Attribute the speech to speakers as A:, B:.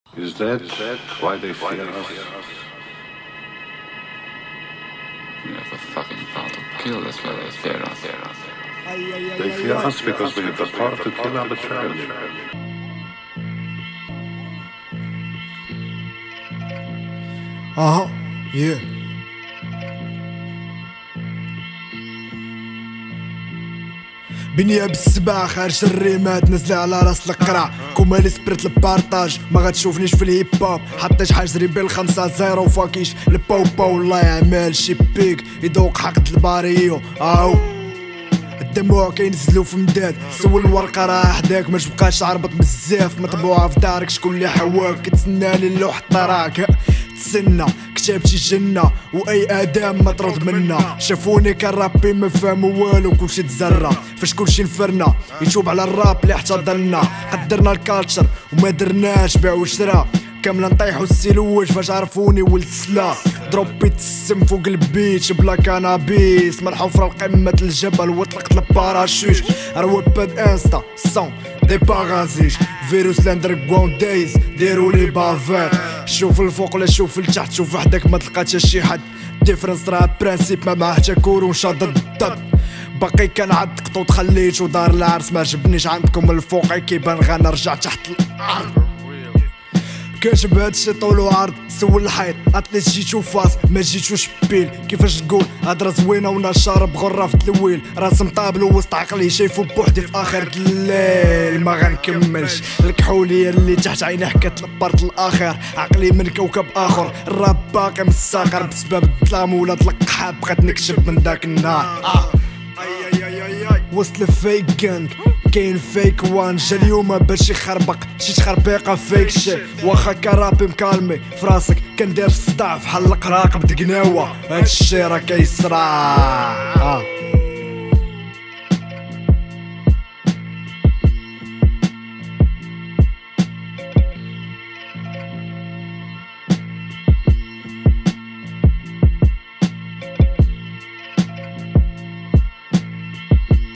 A: Is that why they fear us?
B: We have a fucking power to kill as well as fear us.
A: They fear us because we have the power to kill arbitrarily.
C: Yeah. بنية بالسباع خارج الريمات نزل على راس القرع كومالي سبرت البارطاج ما غتشوفنيش في الهيب هوب حطيت حاجري بين 5-0 فاكيش الباو باو الله يعمل شي بيك يذوق حقد الباريو الدموع كينزلو في مداد سول الورقة راه حداك ما تبقاش عربط بزاف مطبوعة في دارك شكون اللي حواك كتسناني اللوح الطراك تسنى كتابتي جنة واي ادم ما طرد منا شافوني كنرابي ما فهمو والو كلشي تزرى فاش كلشي نفرنا يشوب على الراب اللي احتضرنا قدرنا الكالتشر وما درناش بيع وشرا كاملة نطيحو السيلوج فاش عرفوني ولد سلا دروبيت السم فوق البيتش بلا كانابيس من حفرة لقمة الجبل وطلقت الباراشوت رواباد انستا سون دي باغازيش فيروس لاندرغراوند دايز ديرولي بافات شوف الفوق ولا شوف لتحت شوف وحدك ما تلقاتش شي حد ديفرنس راه برانسيب ما معاه حتى كورون شاد الضد باقي كنعد قطوط خليت ودار العرس ما عجبنيش عندكم الفوق كيبان غنرجع تحت الارض كاتب هادشي طول وعرض سول الحيط عطليت جيتو فاس ما جيتو شبيل كيفاش تقول هضرة زوينة وانا شارب غرة في التلويل راسم طابلو وسط عقلي شايفو بوحدي في اخر الليل ما غنكملش الكحولية اللي تحت عيني حكات لبارت الاخر عقلي من كوكب اخر الراب باقي مساقر بسبب الظلام ولا تلقحها بغات نكشف من داك النهار وصل الفيك جانج كاين فيك وان جا اليوم باش يخربق شي تخربيقه فيك شي واخا كرابي مكالمي فراسك كندير في الصداع فحال القراق بدقناوه هادشي راه كيصرا